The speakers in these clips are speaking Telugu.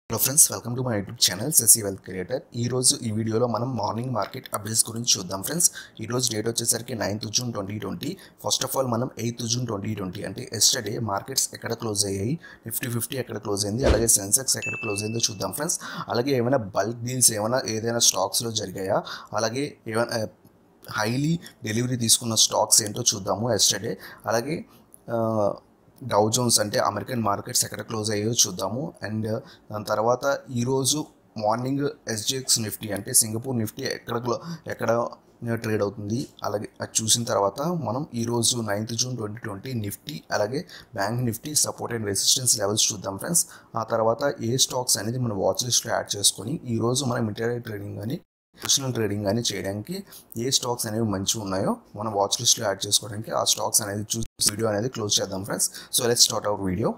Hello friends, welcome to my YouTube channel Shashi wealth creator. ఈరోజు ఈ వీడియోలో మనం మార్నింగ్ మార్కెట్ అప్డేట్స్ గురించి చూద్దాం ఫ్రెండ్స్. ఈరోజు డేట్ వచ్చేసరికి 9th June 2020. First of all మనం 8th June 2020 అంటే ఎస్టర్డే మార్కెట్స్ ఎక్కడ క్లోజ్ అయ్యాయి, నిఫ్టీ 50 ఎక్కడ క్లోజ్ అయింది, అలాగే సెన్సెక్స్ ఎక్కడ క్లోజ్ అయిందో చూద్దాం ఫ్రెండ్స్. అలాగే ఏమైనా బల్క్ డీల్స్ ఏదైనా స్టాక్స్లో జరిగాయా, అలాగే ఏమైనా హైలీ డెలివరీ తీసుకున్న స్టాక్స్ ఏంటో చూద్దాము ఎస్టర్డే. అలాగే డౌ జోన్స్ అంటే అమెరికన్ మార్కెట్స్ ఎక్కడ క్లోజ్ అయ్యాయో చూద్దాము. అండ్ దాని తర్వాత ఈరోజు మార్నింగ్ ఎస్జిఎక్స్ నిఫ్టీ అంటే సింగపూర్ నిఫ్టీ ఎక్కడ ట్రేడ్ అవుతుంది, అలాగే అది చూసిన తర్వాత మనం ఈరోజు 9th June 2020 నిఫ్టీ అలాగే bank Nifty support and resistance levels చూద్దాం ఫ్రెండ్స్. ఆ తర్వాత ఏ స్టాక్స్ అనేది మన వాచ్ లిస్ట్లో యాడ్ చేసుకొని ఈరోజు మనం ఇంటర్డే ట్రేడింగ్ కానీ పొజిషనల్ ట్రేడింగ్ కానీ చేయడానికి ఏ స్టాక్స్ అనేవి మంచిగా ఉన్నాయో మన వాచ్ లిస్ట్లో యాడ్ చేసుకోవడానికి ఆ స్టాక్స్ అనేది చూసి వీడియో అనేది క్లోజ్ చేద్దాం friends. So let's start our video.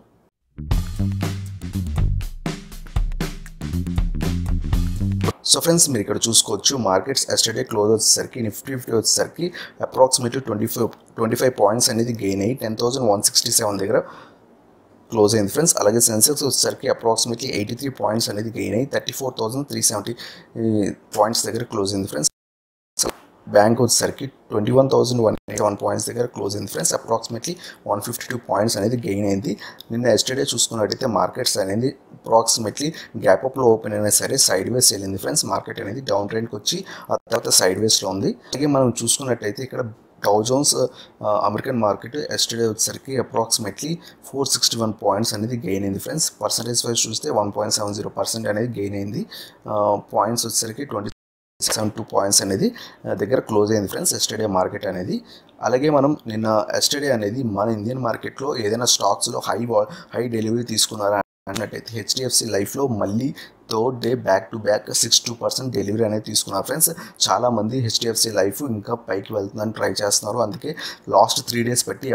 So friends, మీరు ఇక్కడ చూసుకోవచ్చు మార్కెట్స్ ఎస్టర్డే క్లోజ్ వచ్చేసరికి నిఫ్టీ 50 వచ్చేసరికి అప్రాక్సిమేట్లీ 25 పాయింట్స్ అనేది గెయిన్ అయ్యి 10,167 దగ్గర క్లోజ్ అయింది ఫ్రెండ్స్. అలాగే సెన్సెక్స్ వచ్చేసరికి అప్రాక్సిమేట్లీ 83 పాయింట్స్ అనేది గెయిన్ అయ్యి 34,370 పాయింట్స్ దగ్గర క్లోజ్ అయింది ఫ్రెండ్స్. బ్యాంక్ వచ్చేసరికి 21,181 పాయింట్స్ దగ్గర క్లోజ్ అయింది ఫ్రెండ్స్. అప్రాక్సిమేట్లీ 152 పాయింట్స్ అనేది గెయిన్ అయింది. నిన్న ఎస్టర్డే చూసుకున్నట్టయితే మార్కెట్స్ అనేది అప్రాక్సిమేట్లీ గ్యాప్ అప్లో ఓపెన్ అయినా సరే సైడ్ వేస్ వెళ్ళింది ఫ్రెండ్స్. మార్కెట్ అనేది డౌన్ ట్రెండ్కి వచ్చి ఆ తర్వాత సైడ్ వేస్లో ఉంది. అలాగే మనం చూసుకున్నట్టయితే ఇక్కడ Dow Jones American market yesterday వచ్చేసరికి అప్రాక్సిమేట్లీ 461 పాయింట్స్ అనేది గెయిన్ అయింది ఫ్రెండ్స్. పర్సంటేజ్ వైజ్ చూస్తే 1.70% అనేది గెయిన్ అయింది. పాయింట్స్ వచ్చేసరికి 72 పాయింట్స్ అనేది దగ్గర క్లోజ్ అయింది ఫ్రెండ్స్ ఎస్టర్డే మార్కెట్ అనేది. అలాగే మనం నిన్న ఎస్టర్డే అనేది మన ఇండియన్ మార్కెట్లో ఏదైనా స్టాక్స్లో హై డెలివరీ తీసుకున్నారా అన్నట్టయితే హెచ్డిఎఫ్సి లైఫ్లో మళ్ళీ third day back to back 62% delivery అనేది తీసుకున్నారు ఫ్రెండ్స్. చాలామంది హెచ్డిఎఫ్సి లైఫ్ ఇంకా పైకి వెళ్తుందని ట్రై చేస్తున్నారు. అందుకే లాస్ట్ 3 days బట్టి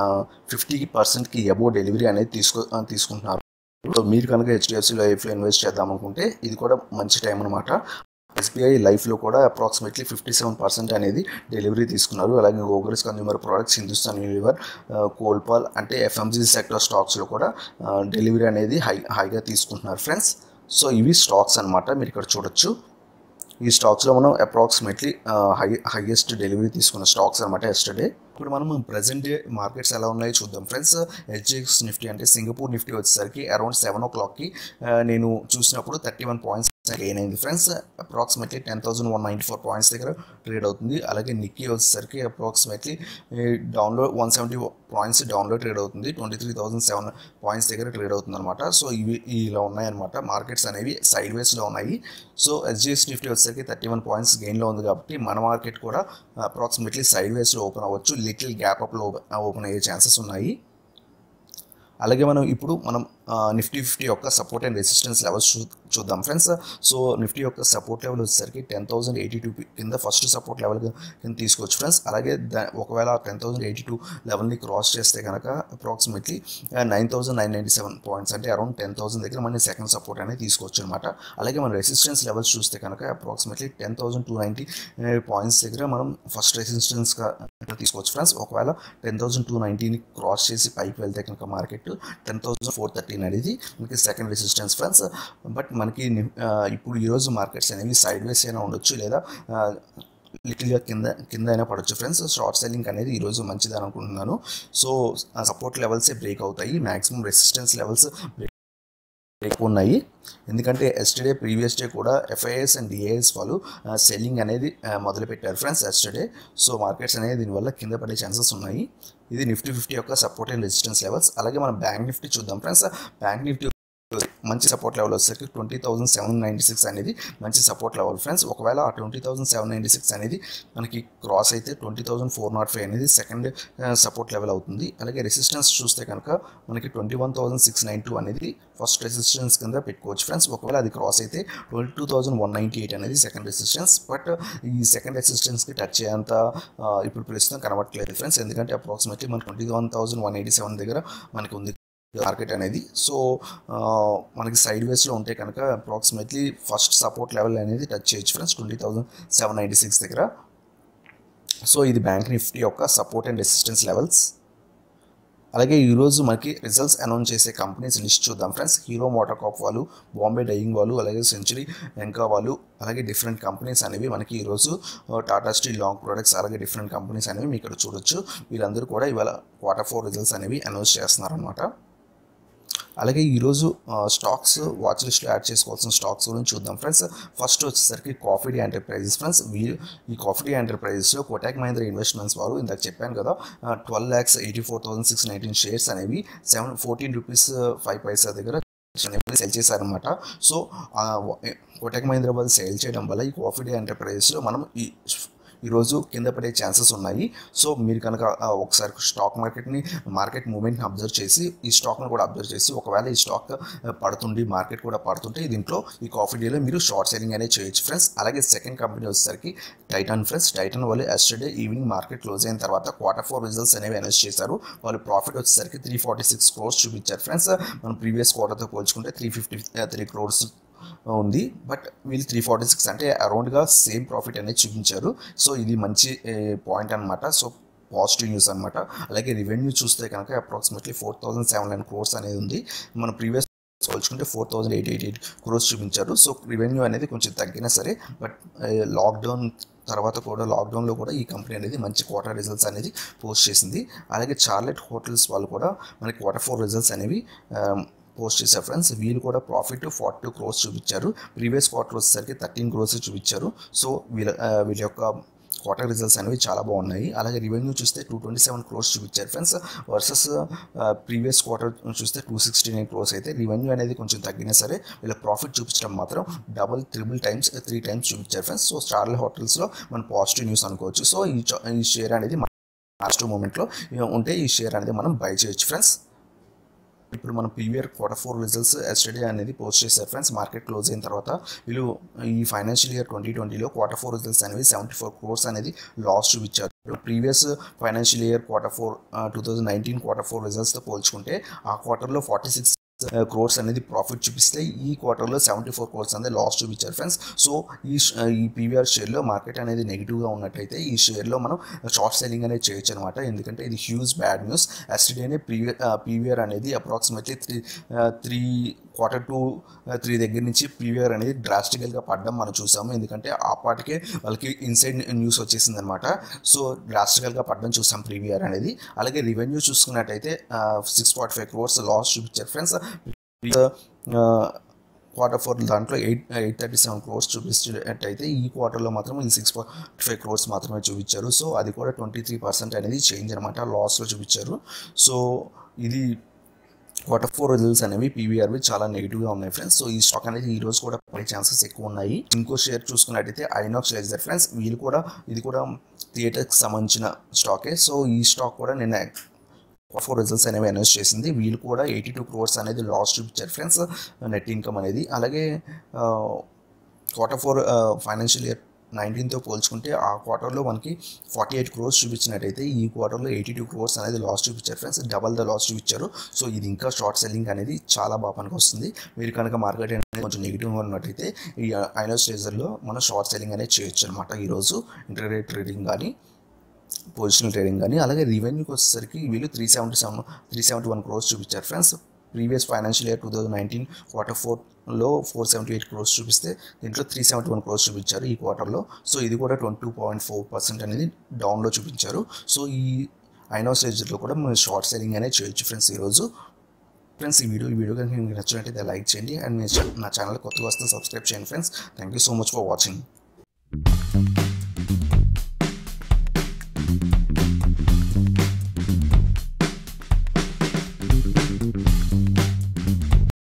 50%కి అబోవ్ డెలివరీ అనేది తీసుకుంటున్నారు. సో మీరు కనుక హెచ్డిఎఫ్సి లైఫ్లో ఇన్వెస్ట్ చేద్దాం అనుకుంటే ఇది కూడా మంచి టైం అనమాట. ఎస్బీఐ లైఫ్లో కూడా అప్రాక్సిమేట్లీ 57% అనేది డెలివరీ తీసుకున్నారు. అలాగే Godrej consumer products, Hindustan Unilever, Colpal అంటే ఎఫ్ఎంజీ సెక్టర్ స్టాక్స్లో కూడా డెలివరీ అనేది హైగా తీసుకుంటున్నారు ఫ్రెండ్స్. సో ఇవి స్టాక్స్ అనమాట, మీరు ఇక్కడ చూడొచ్చు. ఈ స్టాక్స్లో మనం అప్రాక్సిమేట్లీ హైయెస్ట్ డెలివరీ తీసుకున్న స్టాక్స్ అనమాట ఎస్టర్డే. ఇప్పుడు మనం ప్రజెంట్ డే మార్కెట్స్ ఎలా ఉన్నాయో చూద్దాం ఫ్రెండ్స్. హెచ్డిఎక్స్ నిఫ్టీ అంటే సింగపూర్ నిఫ్టీ వచ్చేసరికి అరౌండ్ 7 o'clockకి నేను చూసినప్పుడు 31 పాయింట్స్ గెయిన్ అయింది ఫ్రెండ్స్. అప్రాక్సిమేట్లీ 10,194 పాయింట్స్ దగ్గర ట్రేడ్ అవుతుంది. అలాగే నిక్కీ వచ్చేసరికి అప్రాక్సిమేట్లీ డౌన్లో 170 పాయింట్స్ డౌన్లో ట్రేడ్ అవుతుంది. 23,007 పాయింట్స్ దగ్గర ట్రేడ్ అవుతుంది అనమాట. సో ఇవి ఇలా ఉన్నాయన్నమాట. మార్కెట్స్ అనేవి సైడ్ వేస్లో ఉన్నాయి. సో ఎస్జిఎస్ నిఫ్టీ వచ్చేసరికి 31 పాయింట్స్ గెయిన్లో ఉంది కాబట్టి మన మార్కెట్ కూడా అప్రాక్సిమేట్లీ సైడ్ వేస్లో ఓపెన్ అవ్వచ్చు, లిటిల్ గ్యాప్ అప్లో ఓపెన్ అయ్యే ఛాన్సెస్ ఉన్నాయి. అలాగే ఇప్పుడు మనం నిఫ్టీ 50 యొక్క సపోర్ట్ అండ్ రెసిస్టెన్స్ లెవెల్స్ చూద్దాం ఫ్రెండ్స్. సో నిఫ్టీ యొక్క సపోర్ట్ లెవెల్ వచ్చేసరికి 10,082 కింద ఫస్ట్ సపోర్ట్ లెవెల్ కింద తీసుకోవచ్చు ఫ్రెండ్స్. అలాగే ఒకవేళ 10,082 లెవెల్ని క్రాస్ చేస్తే కనుక అప్రాక్సిమేట్లీ 9,997 పాయింట్స్ అంటే అరౌండ్ 10,000 దగ్గర మన సెకండ్ సపోర్ట్ అనేది తీసుకోవచ్చు అనమాట. అలాగే మన రెసిస్టెన్స్ లెవెల్స్ చూస్తే కనుక అప్రాక్సిమేట్లీ 10,290 పాయింట్స్ దగ్గర మనం ఫస్ట్ రెసిస్టెన్స్గా తీసుకోవచ్చు ఫ్రెండ్స్. ఒకవేళ 10,290ని క్రాస్ చేసి పైకి వెళ్తే కనుక మార్కెట్ 10,413 అనేది మనకి సెకండ్ రెసిస్టెన్స్ ఫ్రెండ్స్. బట్ మనకి ఇప్పుడు ఈరోజు మార్కెట్స్ అనేవి సైడ్ వేస్ అయినా ఉండొచ్చు, లేదా లిటిల్గా కింద అయినా పడవచ్చు ఫ్రెండ్స్. షార్ట్ సెల్లింగ్ అనేది ఈరోజు మంచిదని అనుకుంటున్నాను. సో సపోర్ట్ లెవెల్సే బ్రేక్ అవుతాయి, మ్యాక్సిమం రెసిస్టెన్స్ లెవెల్స్ బ్రేక్ ఉన్నాయి. ఎందుకంటే ఎస్టర్డే ప్రీవియస్ డే కూడా ఎఫ్ఐఎస్ అండ్ డిఐఎస్ వాళ్ళు సెల్లింగ్ అనేది మొదలుపెట్టారు ఫ్రెండ్స్ ఎస్టర్డే. సో మార్కెట్స్ అనేది దీనివల్ల కింద పడే ఛాన్సెస్ ఉన్నాయి. ఇది నిఫ్టీ 50 యొక్క సపోర్ట్ అండ్ రెసిస్టెన్స్ లెవెల్స్. అలాగే మనం బ్యాంక్ నిఫ్టీ చూద్దాం ఫ్రెండ్స్. బ్యాంక్ నిఫ్టీ మంచి సపోర్ట్ లెవెల్ వచ్చేసరికి 20,796 అనేది మంచి సపోర్ట్ లెవెల్ ఫ్రెండ్స్. ఒకవేళ ఆ 20,796 అనేది మనకి క్రాస్ అయితే 20,405 అనేది సెకండ్ సపోర్ట్ లెవెల్ అవుతుంది. అలాగే రెసిస్టెన్స్ చూస్తే కనుక మనకి 21,692 అనేది ఫస్ట్ రెసిస్టెన్స్ కింద పెట్టుకోవచ్చు ఫ్రెండ్స్. ఒకవేళ అది క్రాస్ అయితే 22,198 అనేది సెకండ్ రెసిస్టెన్స్. బట్ ఈ సెకండ్ రెసిస్టెన్స్కి టచ్ అయ్యేంత ఇప్పుడు ప్రస్తుతం కనబడట్లేదు ఫ్రెండ్స్. ఎందుకంటే అప్రాక్సిమేట్లీ మన 21,187 దగ్గర మనకి ఉంది మార్కెట్ అనేది. సో మనకి సైడ్ వేస్లో ఉంటే కనుక అప్రాక్సిమేట్లీ ఫస్ట్ సపోర్ట్ లెవెల్ అనేది టచ్ చేయొచ్చు ఫ్రెండ్స్ 20,796 దగ్గర. సో ఇది బ్యాంక్ నిఫ్టీ యొక్క సపోర్ట్ అండ్ రెసిస్టెన్స్ లెవెల్స్. అలాగే ఈరోజు మనకి రిజల్ట్స్ అనౌన్స్ చేసే కంపెనీస్ లిస్ట్ చూద్దాం ఫ్రెండ్స్. హీరో మోటార్ కార్ప్ వాళ్ళు, బాంబే డైయింగ్ వాళ్ళు, అలాగే సెంచరీ ఎంకా వాళ్ళు, అలాగే డిఫరెంట్ కంపెనీస్ అనేవి మనకి ఈరోజు టాటా స్టీల్ లాంగ్ ప్రొడక్ట్స్, అలాగే డిఫరెంట్ కంపెనీస్ అనేవి మీకు ఇక్కడ చూడొచ్చు. వీళ్ళందరూ కూడా ఇవాళ Q4 రిజల్ట్స్ అనేవి అనౌన్స్ చేస్తున్నారు అనమాట. అలాగే ఈరోజు స్టాక్స్ వాచ్ లిస్ట్లో యాడ్ చేసుకోవాల్సిన స్టాక్స్ గురించి చూద్దాం ఫ్రెండ్స్. ఫస్ట్ వచ్చేసరికి కాఫీ డే ఎంటర్ప్రైజెస్ ఫ్రెండ్స్. ఈ కాఫీ డే ఎంటర్ప్రైజెస్లో కోటక్ మహీంద్రా ఇన్వెస్ట్మెంట్స్ వారు ఇందాక చెప్పాను కదా 12,84,619 షేర్స్ అనేవి 14 రూపీస్ 5 పైసా దగ్గర సేల్ చేశారనమాట. సో కోటక్ మహీంద్రా వాళ్ళు సేల్ చేయడం వల్ల ఈ కాఫీ డే ఎంటర్ప్రైజెస్లో మనం ఈరోజు కింద పడే ఛాన్సెస్ ఉన్నాయి. సో మీరు కనుక ఒకసారి మార్కెట్ మూవ్మెంట్ని అబ్జర్వ్ చేసి ఈ స్టాక్ను కూడా అబ్జర్వ్ చేసి ఒకవేళ ఈ స్టాక్ పడుతుండి మార్కెట్ కూడా పడుతుంటే దీంట్లో ఈ కాఫీ డేలో మీరు షార్ట్ సెల్లింగ్ అనేది చేయొచ్చు ఫ్రెండ్స్. అలాగే సెకండ్ కంపెనీ వచ్చేసరికి టైటాన్ ఫ్రెండ్స్. టైటాన్ వాళ్ళు ఎస్టర్డే ఈవినింగ్ మార్కెట్ క్లోజ్ అయిన తర్వాత Q4 రిజల్ట్స్ అనేవి అనౌన్స్ చేశారు. వాళ్ళు ప్రాఫిట్ వచ్చేసరికి 346 crores చూపించారు ఫ్రెండ్స్. మనం ప్రీవియస్ క్వార్టర్తో పోల్చుకుంటే 353 crores ఉంది. బట్ వీళ్ళు 346 అంటే అరౌండ్గా సేమ్ ప్రాఫిట్ అనేది చూపించారు. సో ఇది మంచి పాయింట్ అనమాట. సో పాజిటివ్ న్యూస్ అనమాట. అలాగే రెవెన్యూ చూస్తే కనుక అప్రాక్సిమేట్లీ 4,709 crores అనేది ఉంది. మన ప్రీవియస్ పోల్చుకుంటే 4,888 crores చూపించారు. సో రెవెన్యూ అనేది కొంచెం తగ్గినా సరే బట్ లాక్డౌన్లో కూడా ఈ కంపెనీ అనేది మంచి క్వార్టర్ రిజల్ట్స్ అనేది పోస్ట్ చేసింది. అలాగే చార్లెట్ హోటల్స్ వాళ్ళు కూడా మనకి Q4 రిజల్ట్స్ అనేవి పోస్ట్ చేశారు ఫ్రెండ్స్. వీళ్ళు కూడా ప్రాఫిట్ 42 crores చూపించారు. ప్రీవియస్ క్వార్టర్ వచ్చేసరికి 13 crores చూపించారు. సో వీళ్ళ యొక్క క్వార్టర్ రిజల్ట్స్ అనేవి చాలా బాగున్నాయి. అలాగే రెవెన్యూ చూస్తే 227 crores చూపించారు ఫ్రెండ్స్. వర్సెస్ ప్రీవియస్ క్వార్టర్ చూస్తే 269 crores అయితే రెవెన్యూ అనేది కొంచెం తగ్గినా సరే వీళ్ళ ప్రాఫిట్ చూపించడం మాత్రం డబుల్, త్రిబుల్ టైమ్స్, 3 times చూపించారు ఫ్రెండ్స్. సో చార్లెట్ హోటల్స్లో మన పాజిటివ్ న్యూస్ అనుకోవచ్చు. సో ఈ షేర్ అనేది లాస్ట్ మూమెంట్లో ఉంటే ఈ షేర్ అనేది మనం బై చేయొచ్చు ఫ్రెండ్స్. ఇప్పుడు మనం Q4 రిజల్ట్స్ ఎస్టర్డే అనేది పోస్ట్ చేశారు ఫ్రెండ్స్. మార్కెట్ క్లోజ్ అయిన తర్వాత వీళ్ళు ఈ ఫైనాన్షియల్ ఇయర్ 2020లో Q4 రిజల్ట్స్ అనేవి 74 crores అనేది లాస్ చూపించారు. Previous financial year Q4 2019 Q4 రిజల్ట్స్తో పోల్చుకుంటే ఆ క్వార్టర్లో 46 crores అనేది ప్రాఫిట్ చూపిస్తే ఈ క్వార్టర్లో 74 crores అనేది లాస్ చూపించారు ఫ్రెండ్స్. సో ఈ పీవీఆర్ షేర్లో మార్కెట్ అనేది నెగిటివ్గా ఉన్నట్టయితే ఈ షేర్లో మనం షార్ట్ సెల్లింగ్ అనేది చేయొచ్చు అనమాట. ఎందుకంటే ఇది హ్యూజ్ బ్యాడ్ న్యూస్. ఎస్టర్డేనే పీవీఆర్ అనేది అప్రాక్సిమేట్లీ Q2, 3 దగ్గర నుంచి పీవీఆర్ అనేది డ్రాస్టికల్గా పడడం మనం చూసాము. ఎందుకంటే ఆ పాటికే వాళ్ళకి ఇన్సైడ్ న్యూస్ వచ్చేసింది అనమాట. సో డ్రాస్టికల్గా పడడం చూసాం పీవీఆర్ అనేది. అలాగే రెవెన్యూ చూసుకున్నట్టయితే 645 crores లాస్ చూపించారు ఫ్రెండ్స్. Q4 దాంట్లో 837 crores చూపించినట్టయితే ఈ క్వార్టర్లో మాత్రం ఇది 645 crores మాత్రమే చూపించారు. సో అది కూడా 23% అనేది చేంజ్ అనమాట, లాస్లో చూపించారు. సో ఇది Q4 రిజల్ట్స్ అనేవి పీవీఆర్వి చాలా నెగిటివ్గా ఉన్నాయి ఫ్రెండ్స్. సో ఈ స్టాక్ అనేది ఈ రోజు కూడా పడే ఛాన్సెస్ ఎక్కువ ఉన్నాయి. ఇంకో షేర్ చూసుకున్నట్టయితే ఐనాక్స్ లేజర్ ఫ్రెండ్స్. ఇది కూడా థియేటర్కి సంబంధించిన స్టాకే. సో ఈ స్టాక్ కూడా నిన్న Q4 రిజల్ట్స్ అనేవి అనౌన్స్ చేసింది. వీళ్ళు కూడా 82 crores అనేది లాస్ చూపించారు ఫ్రెండ్స్, నెట్ ఇన్కమ్ అనేది. అలాగే Q4 ఫైనాన్షియల్ ఇయర్ 19తో పోల్చుకుంటే ఆ క్వార్టర్లో మనకి 48 crores చూపించినట్టయితే ఈ క్వార్టర్లో 82 crores అనేది లాస్ చూపించారు ఫ్రెండ్స్, డబల్ ద లాస్ చూపించారు. సో ఇది ఇంకా షార్ట్ సెల్లింగ్ అనేది చాలా బాగా పనికి వస్తుంది. మీరు కనుక మార్కెట్ అనేది కొంచెం నెగిటివ్గా ఉన్నట్టయితే ఈ ఐనాక్స్ లేజర్లో మనం షార్ట్ సెల్లింగ్ అనేది చేయొచ్చు అనమాట ఈరోజు, ఇంటర్డే ట్రేడింగ్ కానీ పొజిషనల్ ట్రేడింగ్ కానీ. అలాగే రెవెన్యూకి వచ్చేసరికి వీళ్ళు 371 crores చూపించారు ఫ్రెండ్స్. ప్రీవియస్ ఫైనాన్షియల్ ఇయర్ 2019 Q4లో 478 crores చూపిస్తే దీంట్లో 371 crores చూపించారు ఈ క్వార్టర్లో. సో ఇది కూడా 22.4% అనేది డౌన్లో చూపించారు. సో ఈ ఐనాక్స్ లేజర్లో కూడా మనం షార్ట్ సెల్లింగ్ అనేది చేయొచ్చు ఫ్రెండ్స్ ఈరోజు. ఫ్రెండ్స్ ఈ వీడియో కనుక మీకు నచ్చినట్టయితే లైక్ చేయండి అండ్ నా ఛానల్ కొత్తగా వస్తే సబ్స్క్రైబ్ చేయండి friends. Thank you so much for watching.